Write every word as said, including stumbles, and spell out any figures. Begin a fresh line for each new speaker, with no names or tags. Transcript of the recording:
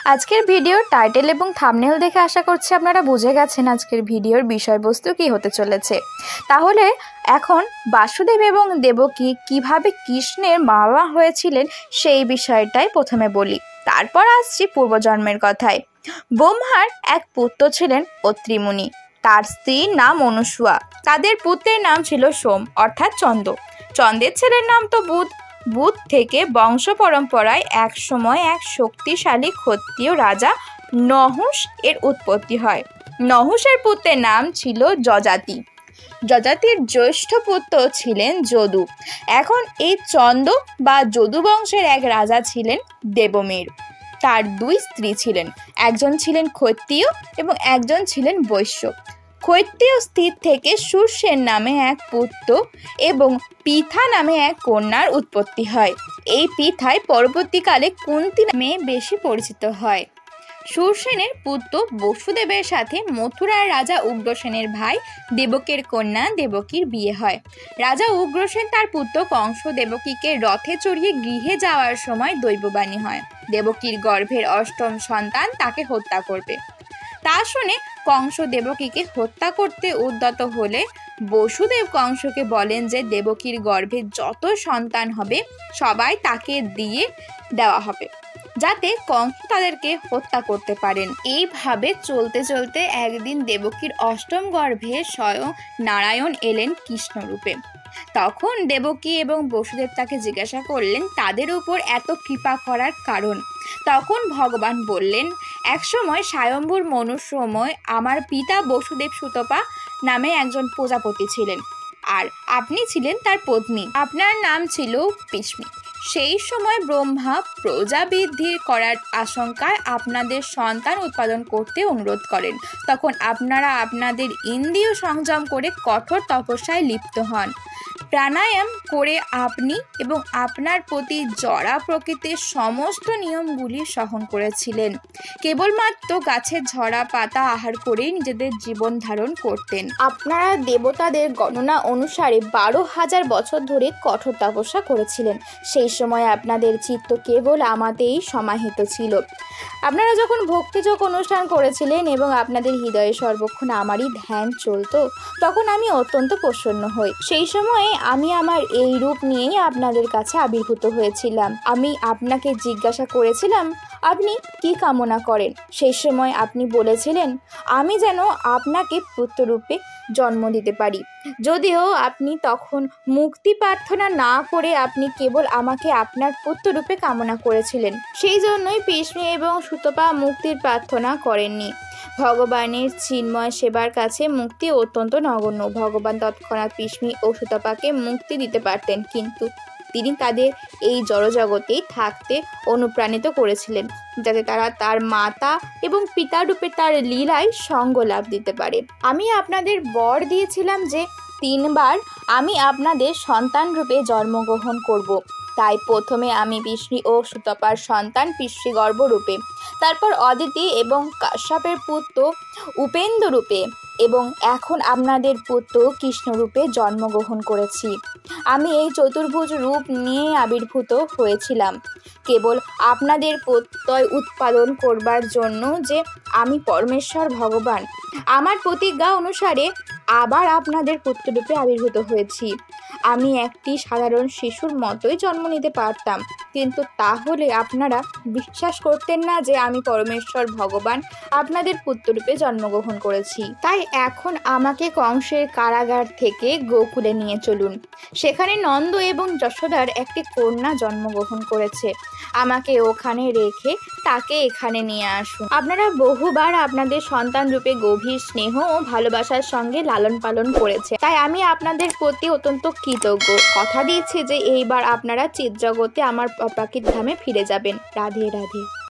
আজকের ভিডিওর টাইটেল এবং থাম্বনেল দেখে আশা করছি আপনারা বুঝে গেছেন আজকের ভিডিওর বিষয়বস্তু কী হতে চলেছে। তাহলে এখন বাসুদেব এবং দেবকী কিভাবে কৃষ্ণের বাবা হয়েছিলেন সেই বিষয়টাই প্রথমে বলি, তারপর আসছি পূর্বজন্মের কথায়। ব্রহ্মার এক পুত্র ছিলেন অত্রি মুনি, তার স্ত্রীর নাম অনুসুয়া। তাদের পুত্রের নাম ছিল সোম অর্থাৎ চন্দ্র। চন্দ্রের ছেলের নাম তো বুধ। বুধ থেকে বংশ পরম্পরায় এক সময় এক শক্তিশালী ক্ষত্রিয় রাজা নহুষ এর উৎপত্তি হয়। নহুষের পুত্রের নাম ছিল যযাতি। যযাতির জ্যেষ্ঠ পুত্র ছিলেন যদু। এখন এই চন্দ্র বা যদু বংশের এক রাজা ছিলেন দেবমেরু। তার দুই স্ত্রী ছিলেন, একজন ছিলেন ক্ষত্রিয় এবং একজন ছিলেন বৈশ্য। ক্ষত্রিয় স্ত্রী থেকে সুরসেন নামে এক পুত্র এবং পিথা নামে এক কন্যার উৎপত্তি হয়। এই পিথাই পরবর্তীকালে কুন্তী নামে বেশি পরিচিত হয়। সুরসেনের পুত্র বসুদেবের সাথে মথুরার রাজা উগ্রসেনের ভাই দেবকের কন্যা দেবকীর বিয়ে হয়। রাজা উগ্রসেন তার পুত্র কংস দেবকীকে রথে চড়িয়ে গৃহে যাওয়ার সময় দৈববাণী হয়, দেবকীর গর্ভের অষ্টম সন্তান তাকে হত্যা করবে। তা শুনে কংস দেবকীকে হত্যা করতে উদ্যত হলে বসুদেব কংসকে বলেন যে দেবকীর গর্ভে যত সন্তান হবে সবাই তাকে দিয়ে দেওয়া হবে, যাতে কংস তাদেরকে হত্যা করতে পারেন। এইভাবে চলতে চলতে একদিন দেবকীর অষ্টম গর্ভে স্বয়ং নারায়ণ এলেন কৃষ্ণরূপে। তখন দেবকী এবং বসুদেব তাকে জিজ্ঞাসা করলেন তাদের উপর এত কৃপা করার কারণ। তখন ভগবান বললেন, একসময় স্বয়ম্ভুর মনুর সময় আমার পিতা বসুদেব সুতপা নামে একজন প্রজাপতি ছিলেন, আর আপনি ছিলেন তার পত্নী। আপনার নাম ছিল পিস্মি। সেই সময় ব্রহ্মা প্রজা বৃদ্ধি করার আশঙ্কায় আপনাদের সন্তান উৎপাদন করতে অনুরোধ করেন। তখন আপনারা আপনাদের ইন্দ্রিয় সংযম করে কঠোর তপস্যায় লিপ্ত হন। প্রাণায়াম করে আপনি এবং আপনার প্রতি জড়া প্রকৃতির সমস্ত নিয়মগুলি সহন করেছিলেন। কেবলমাত্র গাছের ঝরা পাতা আহার করেই নিজেদের জীবন ধারণ করতেন। আপনারা দেবতাদের গণনা অনুসারে বারো হাজার বছর ধরে কঠোর তপস্যা করেছিলেন। সেই সময় আপনাদের চিত্ত কেবল আমাতেই সমাহিত ছিল। আপনারা যখন ভক্তিযোগ অনুষ্ঠান করেছিলেন এবং আপনাদের হৃদয়ে সর্বক্ষণ আমারই ধ্যান চলত, তখন আমি অত্যন্ত প্রসন্ন হই। সেই সময়ে আমি আমার এই রূপ নিয়েই আপনাদের কাছে আবির্ভূত হয়েছিলাম। আমি আপনাকে জিজ্ঞাসা করেছিলাম আপনি কি কামনা করেন। সেই সময় আপনি বলেছিলেন আমি যেন আপনাকে পুত্ররূপে জন্ম দিতে পারি। যদিও আপনি তখন মুক্তি প্রার্থনা না করে আপনি কেবল আমাকে আপনার পুত্ররূপে কামনা করেছিলেন। সেই জন্যই পিস্মি এবং সুতপা মুক্তির প্রার্থনা করেননি। ভগবানের চিন্ময় সেবার কাছে মুক্তি অত্যন্ত নগণ্য। ভগবান তৎক্ষণাৎ পিস্মি ও সুতপাকে মুক্তি দিতে পারতেন, কিন্তু তিনি তাদের এই জড়জগতেই থাকতে অনুপ্রাণিত করেছিলেন, যাতে তারা তার মাতা এবং পিতা রূপে তার লীলায় সঙ্গ লাভ দিতে পারে। আমি আপনাদের বর দিয়েছিলাম যে তিনবার আমি আপনাদের সন্তান রূপে জন্মগ্রহণ করব। তাই প্রথমে আমি পিস্মি ও সুতপার সন্তান পিতৃগর্ভ রূপে, তারপর অদিতি এবং কাশ্যপের পুত্র উপেন্দ্র রূপে এবং এখন আপনাদের পুত্র কৃষ্ণরূপে জন্মগ্রহণ করেছি। আমি এই চতুর্ভুজ রূপ নিয়ে আবির্ভূত হয়েছিলাম কেবল আপনাদের প্রত্যয় উৎপাদন করবার জন্য যে আমি পরমেশ্বর ভগবান। আমার প্রতিজ্ঞা অনুসারে আবার আপনাদের পুত্ররূপে আবির্ভূত হয়েছি। আমি একটি সাধারণ শিশুর মতোই জন্ম নিতে পারতাম, কিন্তু তাহলে আপনারা বিশ্বাস করতেন না যে আমি পরমেশ্বর ভগবান আপনাদের পুত্ররূপে জন্মগ্রহণ করেছি। তাই এখন আমাকে কংসের কারাগার থেকে গোকুলে নিয়ে চলুন। সেখানে নন্দ এবং যশোদার একটি কন্যা জন্মগ্রহণ করেছে। আমাকে ওখানে রেখে তাকে এখানে নিয়ে আসুন। আপনারা বহুবার আপনাদের সন্তান রূপে গভীর স্নেহ ও ভালোবাসার সঙ্গে লালন পালন করেছে, তাই আমি আপনাদের প্রতি অত্যন্ত কৃতজ্ঞ। কথা দিচ্ছি যে এইবার আপনারা চিৎজগতে আমার অপ্রাকৃত ধামে ফিরে যাবেন। রাধে রাধে।